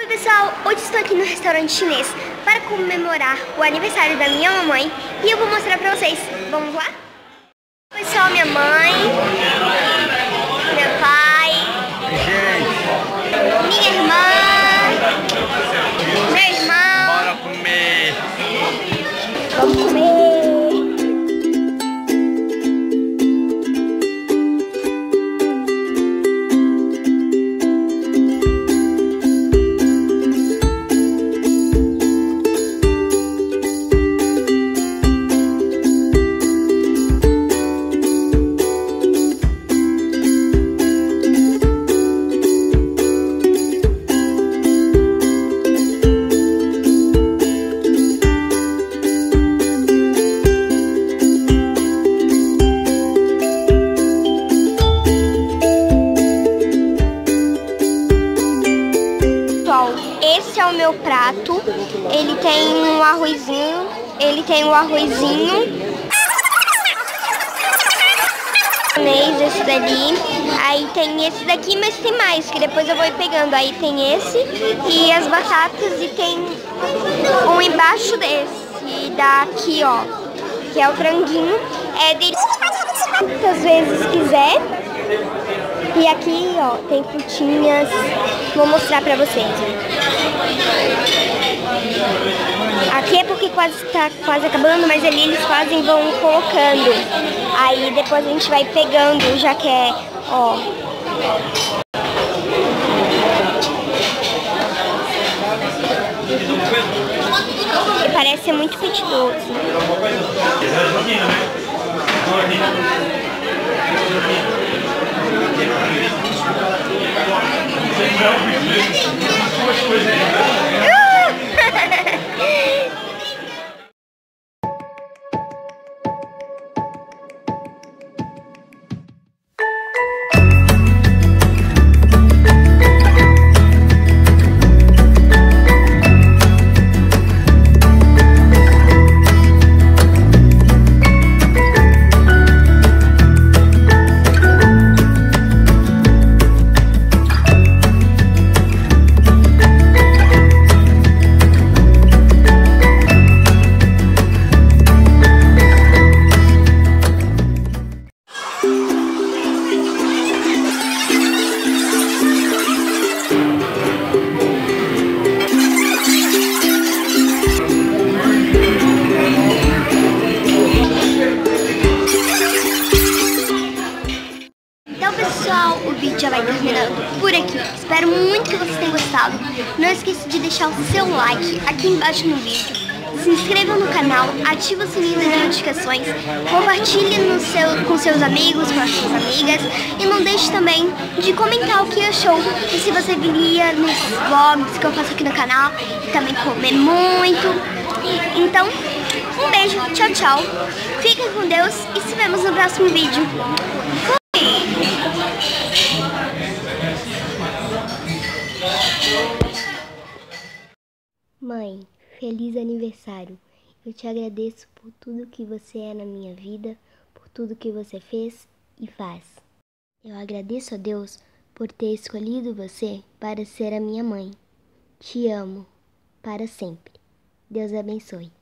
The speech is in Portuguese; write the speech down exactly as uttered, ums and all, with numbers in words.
Pessoal, hoje estou aqui no restaurante chinês para comemorar o aniversário da minha mamãe e eu vou mostrar pra vocês. Vamos lá? Pessoal, minha mãe, meu pai, minha irmã, meu irmão. Bora comer! Vamos comer! Esse é o meu prato, ele tem um arrozinho, ele tem um arrozinho, esse dali, aí tem esse daqui, mas tem mais, que depois eu vou ir pegando, aí tem esse e as batatas e tem um embaixo desse, daqui ó, que é o franguinho, é de quantas vezes quiser. E aqui, ó, tem frutinhas. Vou mostrar pra vocês. Aqui é porque quase tá quase acabando, mas ali eles fazem, vão colocando. Aí depois a gente vai pegando, já que é, ó. E parece ser muito apetitoso. Pessoal, o vídeo já vai terminando por aqui. Espero muito que vocês tenham gostado. Não esqueça de deixar o seu like aqui embaixo no vídeo. Se inscreva no canal, ative o sininho das notificações, compartilhe no seu, com seus amigos, com as suas amigas. E não deixe também de comentar o que achou e se você viria nos vlogs que eu faço aqui no canal. E também comer muito. Então, um beijo, tchau, tchau. Fiquem com Deus e se vemos no próximo vídeo. Mãe, feliz aniversário. Eu te agradeço por tudo que você é na minha vida, por tudo que você fez e faz. Eu agradeço a Deus por ter escolhido você para ser a minha mãe. Te amo para sempre. Deus abençoe.